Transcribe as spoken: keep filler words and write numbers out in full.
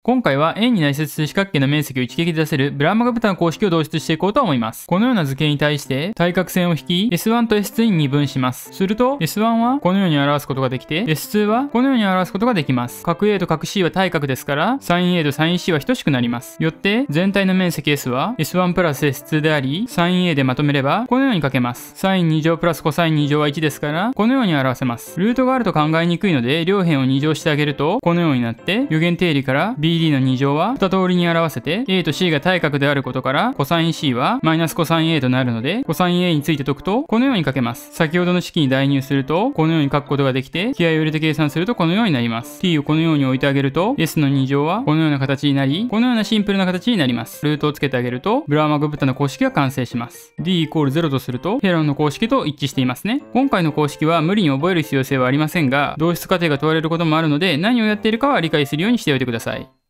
今回は円に内接する四角形の面積を一撃で出せるブラーマグブタの公式を導出していこうと思います。このような図形に対して対角線を引き エスワン と エスツー に二分します。すると エスワン はこのように表すことができて エスツー はこのように表すことができます。角 A と角 C は対角ですから サイン A とサイン C は等しくなります。よって全体の面積 S は エスワン プラス エスツー であり サイン A でまとめればこのように書けます。サインに乗プラスコサインに乗はいちですからこのように表せます。ルートがあると考えにくいので両辺をに乗してあげるとこのようになって余弦定理から ビーディー のに乗はに通りに表せて A と C が対角であることからコサイン C はマイナスコサイン A となるのでコサイン A について解くとこのように書けます。先ほどの式に代入するとこのように書くことができて気合を入れて計算するとこのようになります。t をこのように置いてあげると S のに乗はこのような形になりこのようなシンプルな形になります。ルートをつけてあげるとブラーマグブタの公式が完成します。 d イコールゼロとするとヘロンの公式と一致していますね。今回の公式は無理に覚える必要性はありませんが導出過程が問われることもあるので何をやっているかは理解するようにしておいてください。